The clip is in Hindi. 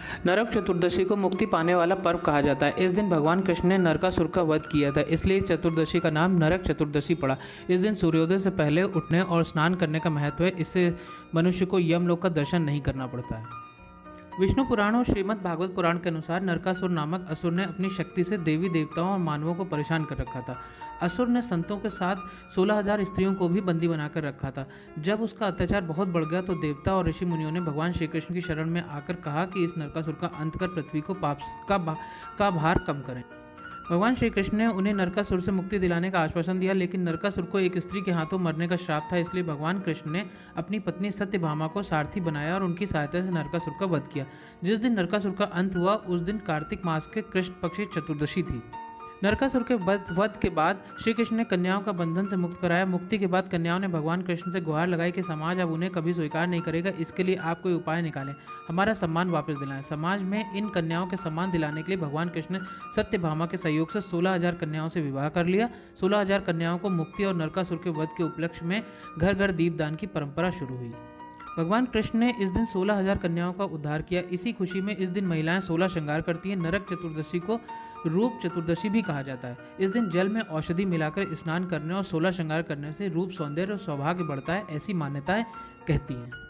नरक चतुर्दशी को मुक्ति पाने वाला पर्व कहा जाता है। इस दिन भगवान कृष्ण ने नरकासुर का वध किया था, इसलिए चतुर्दशी का नाम नरक चतुर्दशी पड़ा। इस दिन सूर्योदय से पहले उठने और स्नान करने का महत्व है। इससे मनुष्य को यमलोक का दर्शन नहीं करना पड़ता है। विष्णु पुराण और श्रीमद् भागवत पुराण के अनुसार नरकासुर नामक असुर ने अपनी शक्ति से देवी देवताओं और मानवों को परेशान कर रखा था। असुर ने संतों के साथ 16,000 स्त्रियों को भी बंदी बनाकर रखा था। जब उसका अत्याचार बहुत बढ़ गया तो देवता और ऋषि मुनियों ने भगवान श्री कृष्ण की शरण में आकर कहा कि इस नरकासुर का अंत कर पृथ्वी को पाप का भार कम करें। भगवान श्री कृष्ण ने उन्हें नरकासुर से मुक्ति दिलाने का आश्वासन दिया, लेकिन नरकासुर को एक स्त्री के हाथों मरने का श्राप था। इसलिए भगवान कृष्ण ने अपनी पत्नी सत्यभामा को सारथी बनाया और उनकी सहायता से नरकासुर का वध किया। जिस दिन नरकासुर का अंत हुआ उस दिन कार्तिक मास के कृष्ण पक्ष की चतुर्दशी थी। नरकासुर के वध के बाद श्री कृष्ण ने कन्याओं का बंधन से मुक्त कराया। मुक्ति के बाद कन्याओं ने भगवान कृष्ण से गुहार लगाई कि समाज अब उन्हें कभी स्वीकार नहीं करेगा, इसके लिए आप कोई उपाय निकालें, हमारा सम्मान वापस दिलाएं। समाज में इन कन्याओं के सम्मान दिलाने के लिए भगवान कृष्ण ने सत्यभामा के सहयोग से 16,000 कन्याओं से विवाह कर लिया। 16,000 कन्याओं को मुक्ति और नरकासुर के वध के उपलक्ष्य में घर घर दीपदान की परंपरा शुरू हुई। भगवान कृष्ण ने इस दिन 16,000 कन्याओं का उद्धार किया। इसी खुशी में इस दिन महिलाएं 16 श्रृंगार करती हैं। नरक चतुर्दशी को रूप चतुर्दशी भी कहा जाता है। इस दिन जल में औषधि मिलाकर स्नान करने और 16 श्रृंगार करने से रूप, सौंदर्य और सौभाग्य बढ़ता है, ऐसी मान्यताएं कहती हैं।